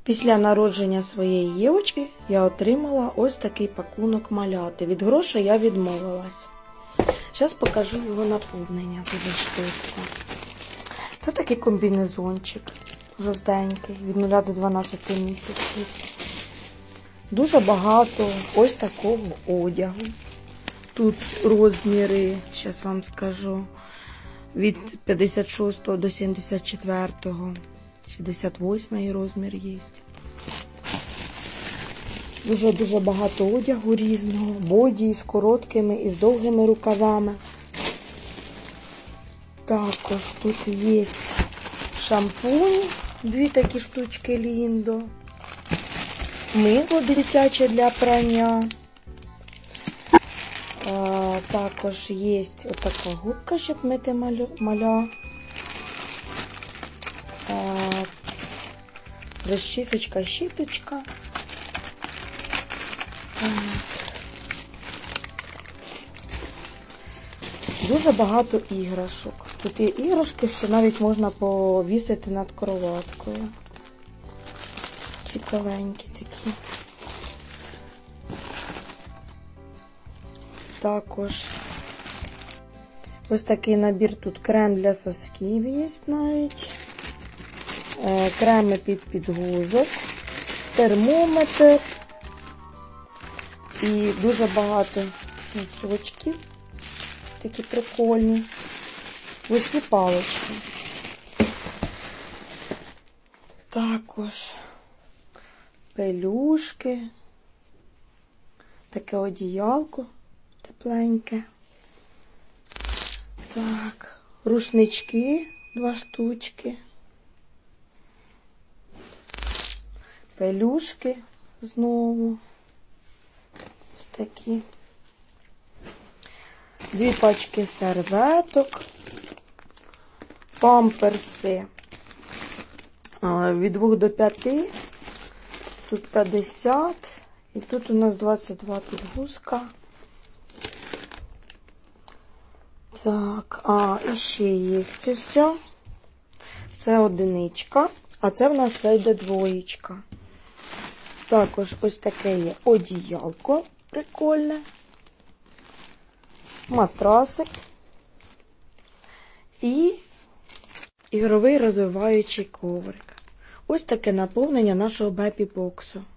Після народження своєї Євочки я отримала ось такий пакунок маляти. Від грошей я відмовилась. Зараз покажу його наповнення дуже швидко. Це такий комбінезончик жовтенький, від 0 до 12 місяців. Дуже багато ось такого одягу. Тут розміри, зараз вам скажу, від 56 до 74, 68 розмір є. Дуже багато одягу різного, боді з короткими і з довгими рукавами. Також тут є шампунь, 2 такі штучки Ліндо, мило дитяче для прання. Також є отака губка, щоб мити маля. Розчісочка, щіточка. Дуже багато іграшок. Тут є іграшки, що навіть можна повісити над кроваткою. Цікавенькі такі. Також ось такий набір, тут крем для сосків є навіть. Креми під підгузок, термометр і дуже багато носочків, такі прикольні, ось палички. Також пелюшки, таке одіялко тепленьке. Так, рушнички 2 штучки. Пелюшки знову. Ось такі. 2 пачки серветок. Памперси від 2 до 5. Тут 50. І тут у нас 22 підгузка. Так, і ще є ось. Це 1, а це в нас все йде 2. Також ось таке є одіялко прикольне, матрасик і ігровий розвиваючий коврик. Ось таке наповнення нашого бебі-боксу.